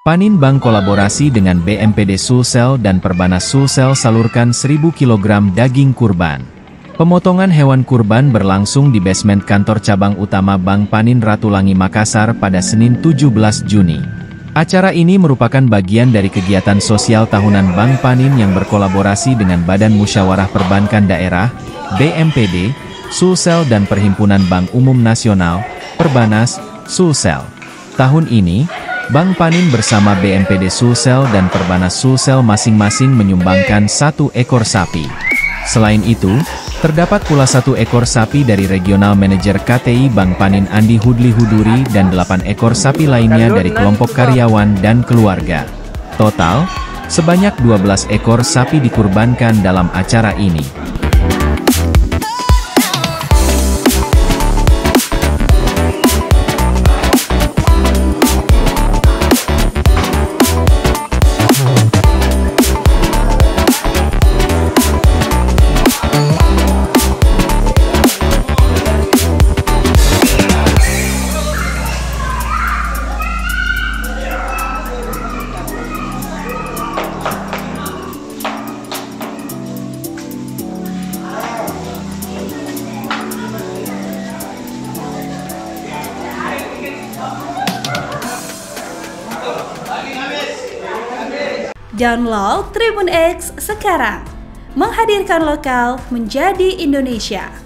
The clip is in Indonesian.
Panin Bank kolaborasi dengan BMPD Sulsel dan Perbanas Sulsel salurkan 1.000 kg daging kurban. Pemotongan hewan kurban berlangsung di basement kantor cabang utama Bank Panin Ratulangi Makassar pada Senin 17 Juni. Acara ini merupakan bagian dari kegiatan sosial tahunan Bank Panin yang berkolaborasi dengan Badan Musyawarah Perbankan Daerah, BMPD, Sulsel dan Perhimpunan Bank Umum Nasional, Perbanas, Sulsel. Tahun ini, Bank Panin bersama BMPD Sulsel dan Perbanas Sulsel masing-masing menyumbangkan 1 ekor sapi. Selain itu, terdapat pula 1 ekor sapi dari Regional Manajer KTI Bank Panin Andi Hudli Huduri dan 8 ekor sapi lainnya dari kelompok karyawan dan keluarga. Total, sebanyak 12 ekor sapi dikurbankan dalam acara ini. Download Tribun X sekarang, menghadirkan lokal menjadi Indonesia.